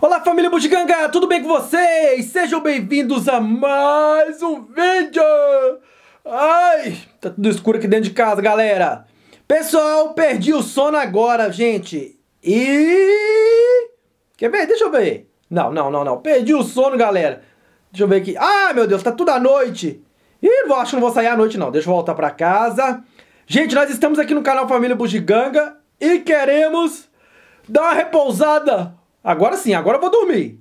Olá, família Bugiganga, tudo bem com vocês? Sejam bem-vindos a mais um vídeo! Ai, tá tudo escuro aqui dentro de casa, galera. Pessoal, perdi o sono agora, gente. E... quer ver? Deixa eu ver. Não. Perdi o sono, galera. Deixa eu ver aqui. Ah, meu Deus, tá tudo à noite. Ih, acho que não vou sair à noite, não. Deixa eu voltar pra casa. Gente, nós estamos aqui no canal Família Bugiganga e queremos dar uma repousada. Agora sim, agora eu vou dormir.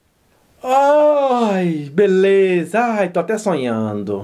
Ai, beleza. Ai, tô até sonhando.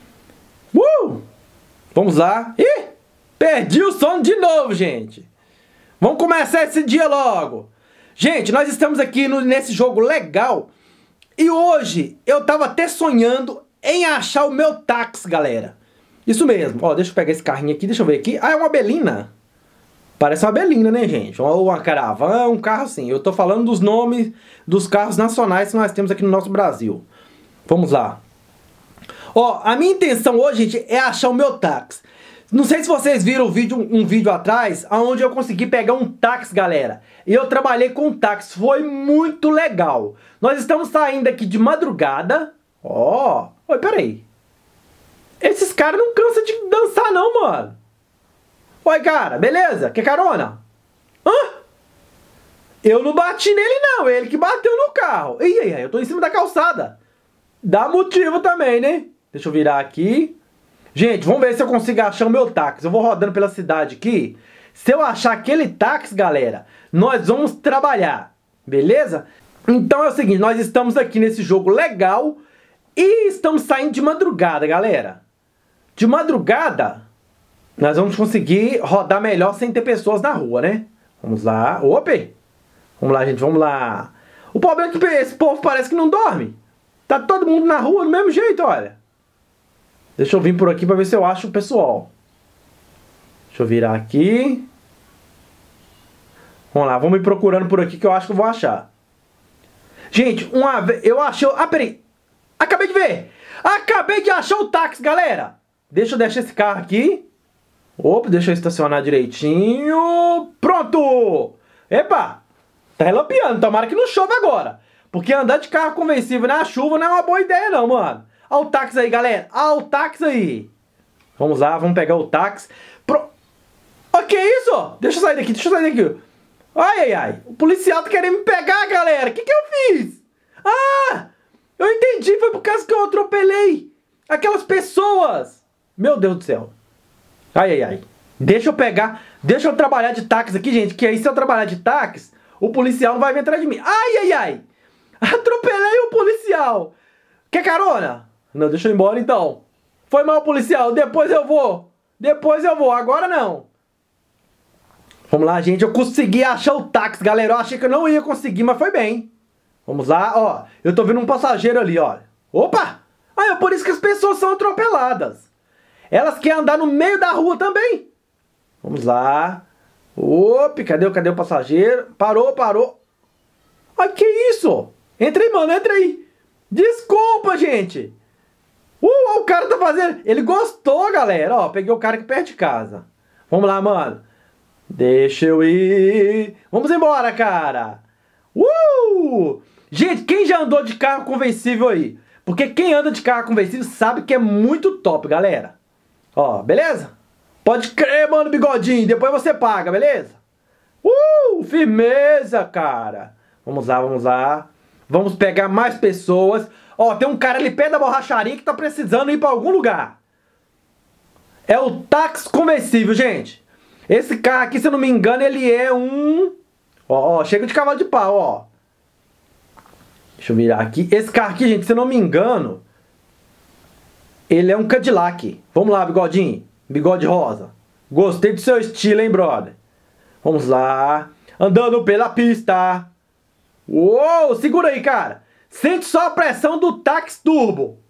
Vamos lá. Ih, perdi o sono de novo, gente. Vamos começar esse dia logo. Gente, nós estamos aqui nesse jogo legal. E hoje eu tava até sonhando em achar o meu táxi, galera. Isso mesmo. Ó, deixa eu pegar esse carrinho aqui, deixa eu ver aqui. Ah, é uma Belina. Parece uma Belina, né, gente? Ou uma caravana, um carro assim. Eu tô falando dos nomes dos carros nacionais que nós temos aqui no nosso Brasil. Vamos lá. Ó, a minha intenção hoje, gente, é achar o meu táxi. Não sei se vocês viram um vídeo atrás, onde eu consegui pegar um táxi, galera. E eu trabalhei com um táxi. Foi muito legal. Nós estamos saindo aqui de madrugada. Ó. Oi, peraí. Esses caras não cansam de dançar, não, mano. Oi, cara, beleza? Quer carona? Hã? Eu não bati nele, não. Ele que bateu no carro. Ih, eu tô em cima da calçada. Dá motivo também, né? Deixa eu virar aqui. Gente, vamos ver se eu consigo achar o meu táxi. Eu vou rodando pela cidade aqui. Se eu achar aquele táxi, galera, nós vamos trabalhar. Beleza? Então é o seguinte, nós estamos aqui nesse jogo legal e estamos saindo de madrugada, galera. De madrugada... nós vamos conseguir rodar melhor sem ter pessoas na rua, né? Vamos lá. Opa! Vamos lá, gente. Vamos lá. O problema é que esse povo parece que não dorme. Tá todo mundo na rua do mesmo jeito, olha. Deixa eu vir por aqui pra ver se eu acho o pessoal. Deixa eu virar aqui. Vamos lá. Vamos ir procurando por aqui que eu acho que eu vou achar. Gente, uma vez... eu achei... ah, peraí. Acabei de ver. Acabei de achar o táxi, galera. Deixa eu deixar esse carro aqui. Opa, deixa eu estacionar direitinho. Pronto! Epa! Tá relampeando, tomara que não chova agora. Porque andar de carro conversível na chuva não é uma boa ideia não, mano. Olha o táxi aí, galera. Olha o táxi aí. Vamos lá, vamos pegar o táxi. Olha que isso? Deixa eu sair daqui, Ai. O policial tá querendo me pegar, galera. O que eu fiz? Ah! Eu entendi, foi por causa que eu atropelei aquelas pessoas. Meu Deus do céu. Ai. Deixa eu trabalhar de táxi aqui, gente, que aí se eu trabalhar de táxi, o policial não vai vir atrás de mim. Ai. Atropelei o policial. Quer carona? Não, deixa eu ir embora então. Foi mal, policial, depois eu vou, agora não. Vamos lá, gente, eu consegui achar o táxi, galera. Eu achei que eu não ia conseguir, mas foi bem. Vamos lá, ó, eu tô vendo um passageiro ali, ó. Opa! É por isso que as pessoas são atropeladas. Elas querem andar no meio da rua também. Vamos lá. Opa, cadê o passageiro? Parou. Ai, que isso? Entra aí, mano, entra aí. Desculpa, gente. O cara tá fazendo... ele gostou, galera. Ó, peguei o cara aqui perto de casa. Vamos lá, mano. Deixa eu ir. Vamos embora, cara. Gente, quem já andou de carro conversível aí? Porque quem anda de carro conversível sabe que é muito top, galera. Ó, beleza? Pode crer, mano, bigodinho. Depois você paga, beleza? Firmeza, cara. Vamos lá. Vamos pegar mais pessoas. Ó, tem um cara ali perto da borracharia que tá precisando ir pra algum lugar. É o táxi conversível, gente. Esse carro aqui, se eu não me engano, ele é um... ó, chega de cavalo de pau, ó. Deixa eu virar aqui. Esse carro aqui, gente, se eu não me engano... ele é um Cadillac. Vamos lá, bigodinho. Bigode rosa. Gostei do seu estilo, hein, brother? Vamos lá. Andando pela pista. Uou, segura aí, cara. Sente só a pressão do táxi turbo.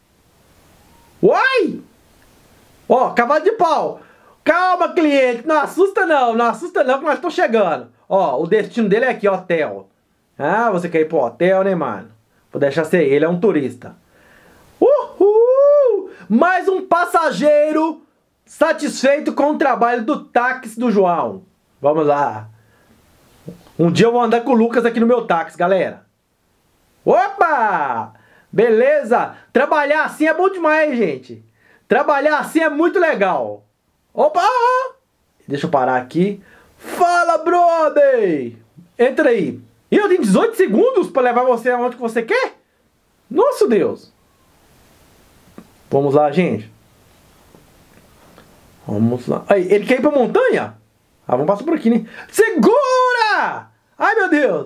Uai! Ó, cavalo de pau. Calma, cliente. Não assusta não que nós estamos chegando. Ó, o destino dele é aqui, hotel. Ah, você quer ir pro hotel, né, mano? Vou deixar ser ele, é um turista. Mais um passageiro satisfeito com o trabalho do táxi do João. Vamos lá. Um dia eu vou andar com o Lucas aqui no meu táxi, galera. Opa! Beleza? Trabalhar assim é bom demais, gente. Trabalhar assim é muito legal. Opa! Deixa eu parar aqui. Fala, brother! Entra aí. E eu tenho 18 segundos para levar você aonde que você quer? Nossa, Deus! Vamos lá, gente. Vamos lá. Aí, ele quer ir pra montanha? Ah, vamos passar por aqui, né? Segura! Ai, meu Deus!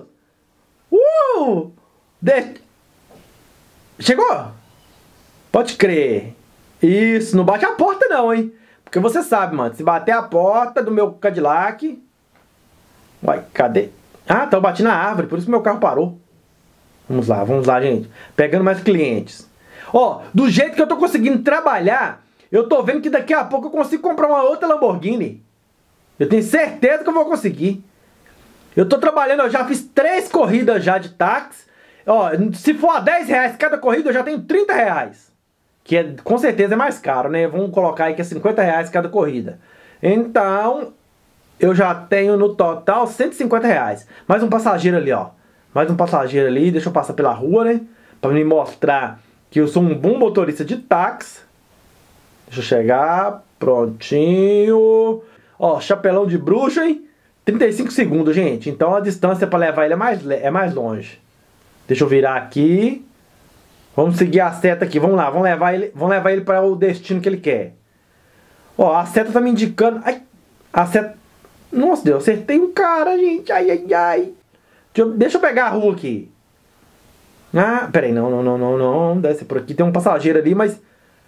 Chegou? Pode crer. Isso, não bate a porta não, hein? Porque você sabe, mano, se bater a porta do meu Cadillac... Uai, cadê? Ah, tá, eu bati na árvore, por isso que meu carro parou. Vamos lá, gente. Pegando mais clientes. Ó, do jeito que eu tô conseguindo trabalhar, eu tô vendo que daqui a pouco eu consigo comprar uma outra Lamborghini. Eu tenho certeza que eu vou conseguir. Eu tô trabalhando, eu já fiz 3 corridas já de táxi. Ó, se for a R$10 cada corrida, eu já tenho R$30. Que é, com certeza é mais caro, né? Vamos colocar aí que é R$50 cada corrida. Então, eu já tenho no total R$150. Mais um passageiro ali, ó. Mais um passageiro ali, deixa eu passar pela rua, né? Pra me mostrar que eu sou um bom motorista de táxi. Deixa eu chegar, prontinho. Ó, chapelão de bruxo, hein? 35 segundos, gente. Então a distância pra levar ele é mais longe. Deixa eu virar aqui. Vamos seguir a seta aqui, vamos lá. Vamos levar ele para o destino que ele quer. Ó, a seta tá me indicando... Ai, a seta... Nossa, Deus, acertei um cara, gente. Ai, ai, ai. Deixa eu pegar a rua aqui. Ah, peraí, não. Deve ser por aqui. Tem um passageiro ali, mas...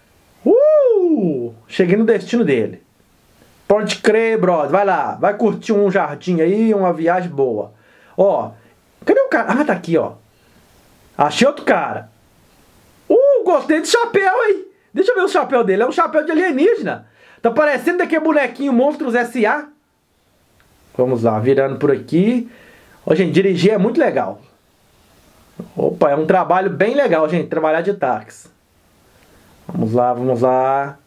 Cheguei no destino dele. Pode crer, brother. Vai lá. Vai curtir um jardim aí, uma viagem boa. Ó, cadê o cara? Ah, tá aqui, ó. Achei outro cara. Gostei do chapéu, hein? Deixa eu ver o chapéu dele. É um chapéu de alienígena. Tá parecendo daquele bonequinho Monstros S.A. Vamos lá, virando por aqui. Ó, gente, dirigir é muito legal. Opa, é um trabalho bem legal, gente. Trabalhar de táxi. Vamos lá, vamos lá.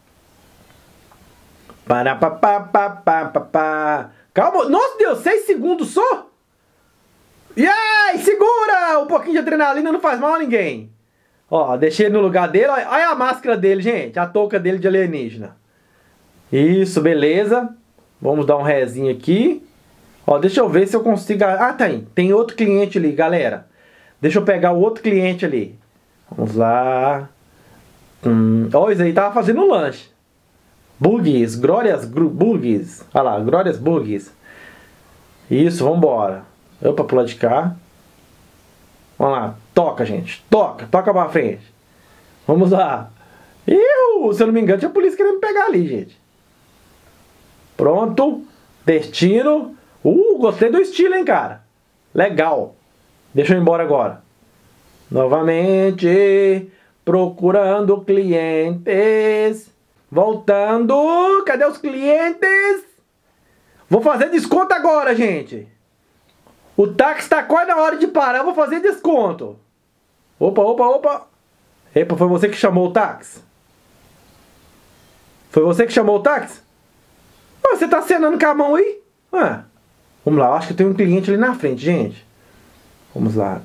Calma. Nossa, Deus, 6 segundos só? E aí, segura! Um pouquinho de adrenalina não faz mal a ninguém. Ó, deixei ele no lugar dele. Olha a máscara dele, gente. A touca dele de alienígena. Isso, beleza. Vamos dar um rezinho aqui. Ó, deixa eu ver se eu consigo... Ah, tem outro cliente ali, galera. Deixa eu pegar o outro cliente ali. Vamos lá. Ó, isso aí tava fazendo um lanche. Burgues, Glórias Burgues. Olha lá, Glórias Burgues. Isso, vambora. Opa, pular de cá. Vamos lá, toca, gente. Toca pra frente. Vamos lá. Se eu não me engano, tinha a polícia querendo me pegar ali, gente. Pronto. Destino. Gostei do estilo, hein, cara. Legal. Deixa eu ir embora agora. Novamente. Procurando clientes. Voltando. Cadê os clientes? Vou fazer desconto agora, gente. O táxi tá quase na hora de parar, eu vou fazer desconto. Opa. Epa, foi você que chamou o táxi? Foi você que chamou o táxi? Você tá acenando com a mão aí? Vamos lá, eu acho que tem um cliente ali na frente, gente. Vamos lá.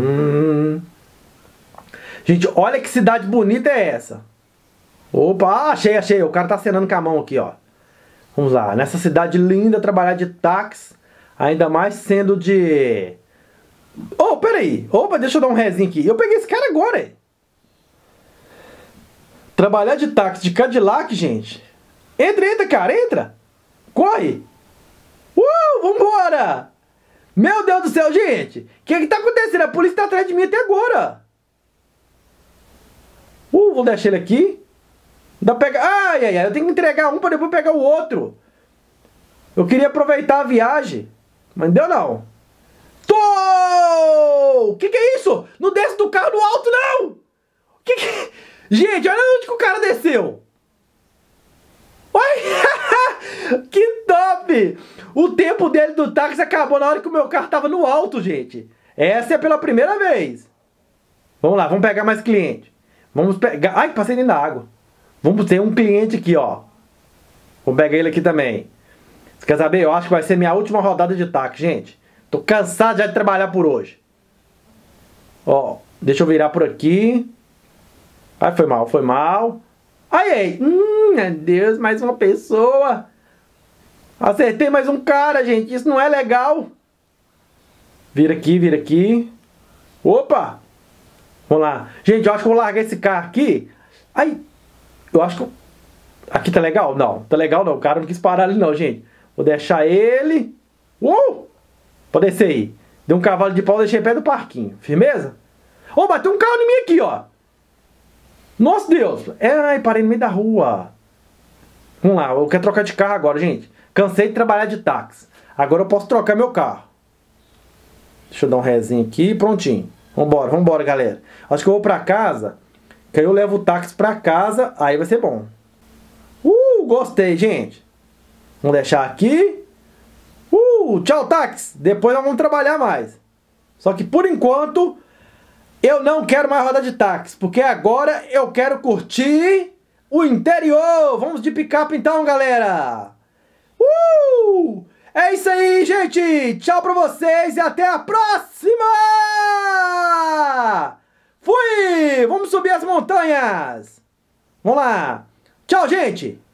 Gente, olha que cidade bonita é essa. Opa, achei. O cara tá acenando com a mão aqui, ó. Vamos lá, nessa cidade linda, trabalhar de táxi. Ainda mais sendo de... peraí. Opa, deixa eu dar um rezinho aqui. Eu peguei esse cara agora, hein? Trabalhar de táxi de Cadillac, gente. Entra, cara, entra. Corre. Vambora. Meu Deus do céu, gente. O que tá acontecendo? A polícia tá atrás de mim até agora. Vou deixar ele aqui. Ai, eu tenho que entregar um pra depois pegar o outro. Eu queria aproveitar a viagem. Mas deu não. Que é isso? Não desce do carro no alto, não! Gente, olha onde que o cara desceu. Que top! O tempo dele do táxi acabou na hora que o meu carro tava no alto, gente. Essa é pela primeira vez. Vamos lá, vamos pegar mais cliente. Vamos pegar... Ai, passei dentro da água. Vamos ter um cliente aqui, ó. Vamos pegar ele aqui também. Você quer saber? Eu acho que vai ser minha última rodada de táxi, gente. Tô cansado já de trabalhar por hoje. Ó, deixa eu virar por aqui. Ai, foi mal, foi mal. Ai, ai. Meu Deus, mais uma pessoa. Acertei mais um cara, gente. Isso não é legal. Vira aqui, vira aqui. Opa! Vamos lá. Gente, eu acho que eu vou largar esse carro aqui. Ai, eu acho que... Aqui tá legal? Não, tá legal não. O cara não quis parar ali não, gente. Vou deixar ele. Pode descer aí. Deu um cavalo de pau, deixei perto do parquinho. Firmeza? Ó, bateu um carro em mim aqui, ó. Nossa Deus. Ai, parei no meio da rua. Vamos lá, eu quero trocar de carro agora, gente. Cansei de trabalhar de táxi. Agora eu posso trocar meu carro. Deixa eu dar um rezinho aqui, prontinho. Vambora, vambora, galera. Acho que eu vou pra casa, que aí eu levo o táxi pra casa, aí vai ser bom. Gostei, gente. Vamos deixar aqui. Tchau, táxi. Depois nós vamos trabalhar mais. Só que por enquanto, eu não quero mais rodar de táxi, porque agora eu quero curtir o interior. Vamos de picape então, galera. É isso aí, gente. Tchau pra vocês e até a próxima. Fui! Vamos subir as montanhas. Vamos lá. Tchau, gente.